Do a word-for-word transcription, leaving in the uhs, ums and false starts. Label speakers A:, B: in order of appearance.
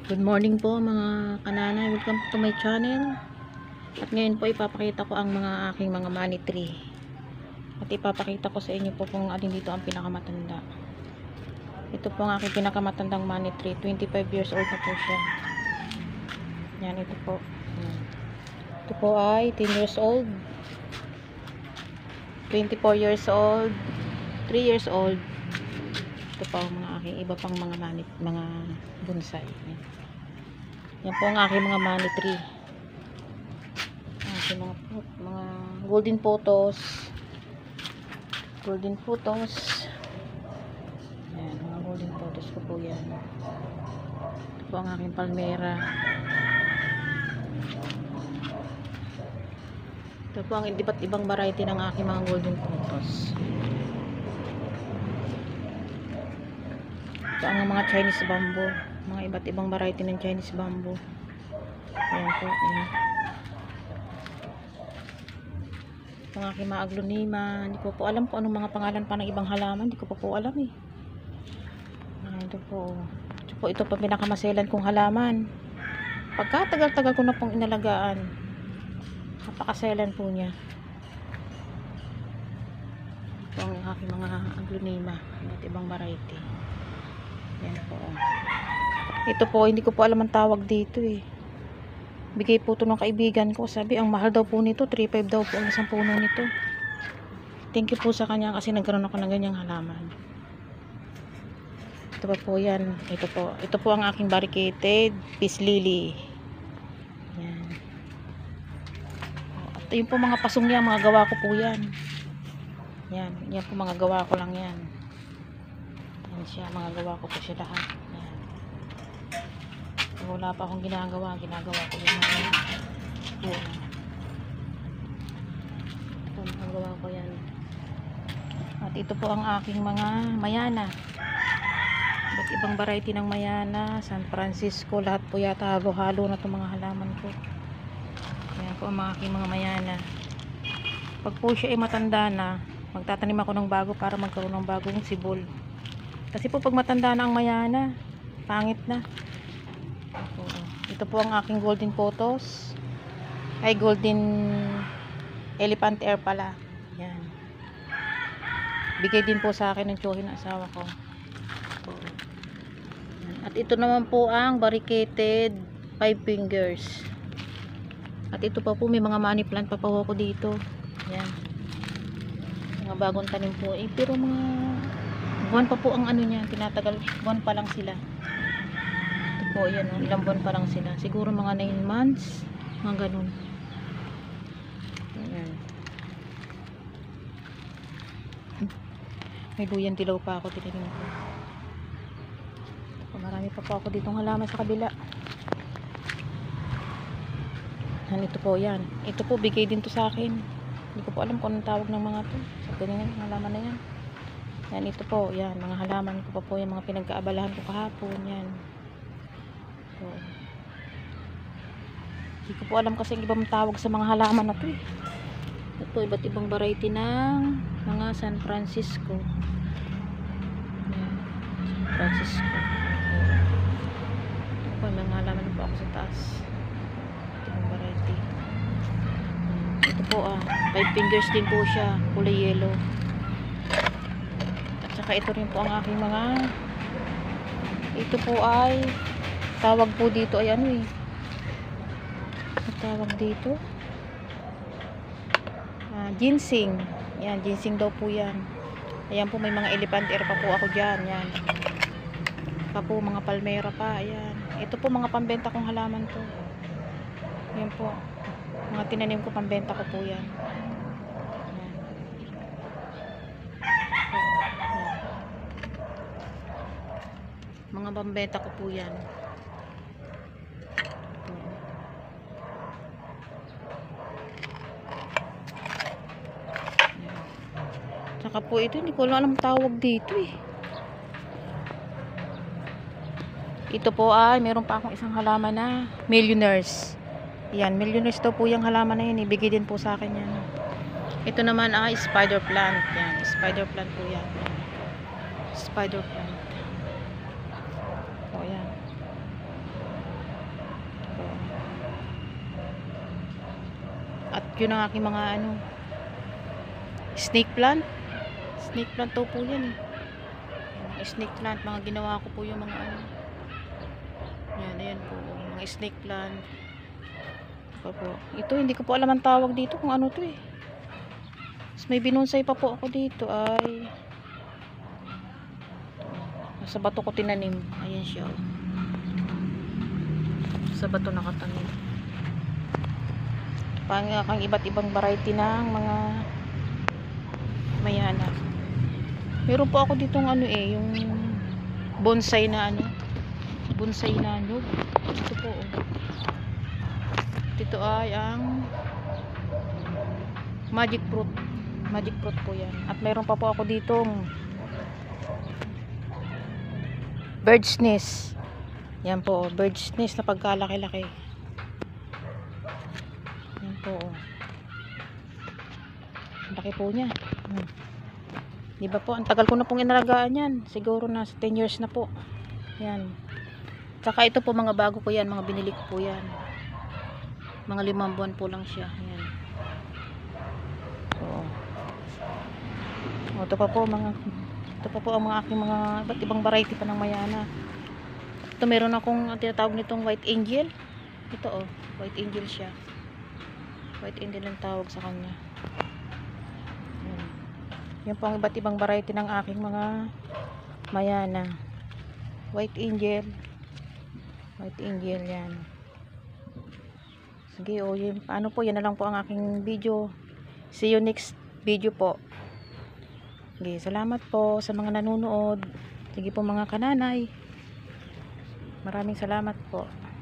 A: Good morning po mga kananay, welcome to my channel. At ngayon po ipapakita ko ang mga aking mga money tree. At ipapakita ko sa inyo po kung alin dito ang pinakamatanda. Ito po ang aking pinakamatandang money tree, twenty-five years old na po siya. Yan, ito po. Yan. Ito po ay ten years old, twenty-four years old, three years old. Ito po ang mga aking iba pang mga money, mga bonsai. Yan. Yan po ang aking mga money tree. Aking mga, mga golden photos. Golden photos. Yan, mga golden photos ko po yan. Ito po ang aking palmera. Ito po ang iba't ibang variety ng aking mga golden photos. Ito ang mga Chinese bamboo. Mga iba't ibang variety ng Chinese bamboo. Ayan po. Ayan. Ito ang aking mga aglonema. Hindi ko po alam kung anong mga pangalan pa ng ibang halaman. Hindi ko pa po alam eh. Ayan, ito po. Ito po, ito pa pinakamaselan kong halaman. Pagkatagal-tagal ko na pong inalagaan. Napakaselan po niya. Ito ang aking mga aglonema. Iba't ibang variety. Yan po. Ito po, hindi ko po alam ang tawag dito eh. Bigay po ito ng kaibigan ko. Sabi, ang mahal daw po nito. three five daw po ang isang puno nito. Thank you po sa kanya kasi nagkaroon ako ng ganyang halaman. Ito pa po yan. Ito po. Ito po ang aking variegated peace lily. Yan. At yun po mga pasong yan. Mga gawa ko po yan. Yan. Yan po mga gawa ko lang yan. Yan siya. Mga gawa ko po siya lahat. Yan. Wala pa akong ginagawa. Ginagawa ko yung mga yan. Ito mga gawa ko yan. At ito po ang aking mga mayana. Iba't ibang variety ng mayana. San Francisco. Lahat po yata halo-halo na itong mga halaman ko. Yan po ang mga aking mga mayana. Pag po siya ay matanda na, magtatanim ako ng bago para magkaroon ng bagong sibol. Kasi po pag matanda na ang mayana, pangit na. Ito po ang aking golden photos. Ay golden elephant ear pala. Yan. Bigay din po sa akin ng tsuhin ng asawa ko. At ito naman po ang variegated five fingers. At ito pa po may mga money plant pa po ako dito. Yan. Mga bagong tanim po. Eh, pero mga buwan pa po ang ano niya. Tinatagal. Buwan pa lang sila. Po, yan, oh, ilang buwan pa lang sila. Siguro mga nine months. Mga ganun. Ayan. May luyan dilaw pa ako. Tinignan ko. Marami pa po ako ditong halaman sa kabila. Yan, ito po yan. Ito po, bigay din to sa akin. Hindi ko po alam kung anong tawag ng mga to. Sa ganyan, halaman na yan. Yan, ito po. Yan, mga halaman ko pa po. Yung mga pinagkaabalahan ko kahapon. Yan. So, hindi ko po alam kasi yung ibang tawag sa mga halaman na to eh. Ito, iba't ibang variety ng mga San Francisco. Yan. San Francisco. Ito po, may mga halaman po ako sa taas. Ito yung variety. Ito po ah, five fingers din po siya. Kulay yellow. At saka ito rin po ang aking mga ito po ay tawag po dito ay ano eh. Tawag dito. Ah, ginseng. Yan, ginseng daw po yan. Ayan po may mga elephant ear pa po ako diyan, yan. Pa po mga palmera pa, ayan. Ito po mga pambenta kong halaman to. Yan po. Mga tinanim ko pambenta ko po yan. Yan. Mga pambenta ko po yan. Saka po ito, hindi ko alam ang tawag dito eh. Ito po ay, meron pa akong isang halaman na millionaires. Yan, millionaires daw po yung halaman na yun. Ibigay din po sa akin yan. Ito naman ay spider plant. Yan, spider plant po yan. Spider plant. O yan. Yun ang aking mga ano, snake plant. Snake plant to po yan eh. Mga snake plant, mga ginawa ko po yung mga ano. Yan, ayan po. Mga snake plant. Ito po. Ito, hindi ko po alam ang tawag dito kung ano to eh. Mas may binunsay pa po ako dito ay sa bato ko tinanim. Ayan siya. Oh. Sa bato nakatanim. Pang kang iba't ibang variety ng mga mayana. Meron po ako ditong ano eh, yung bonsai na ano, bonsai na nyug. Ito po. Oh. Ito ay ang magic fruit. Magic fruit po yan. At meron pa po ako ditong bird's nest. Yan po, bird's nest na pagkalaki-laki. Yan po. Ang laki po niya. Hmm. Diba po, ang tagal ko na pong inalagaan yan. Siguro na ten years na po. Yan. Tsaka ito po mga bago ko yan, mga binili ko po yan. Mga limang buwan po lang siya. Yan. So, o, ito pa po mga ito pa po ang mga aking mga iba't ibang variety pa ng mayana. Ito meron akong tinatawag nitong white angel. Ito oh, white angel siya. White angel ang tawag sa kanya. Yan. Yan po ang iba't ibang variety ng aking mga mayana. White angel. White angel yan. Sige o, yun, ano po, yan na lang po ang aking video. See you next video po. Sige, salamat po sa mga nanonood. Sige po mga kananay. Maraming salamat po.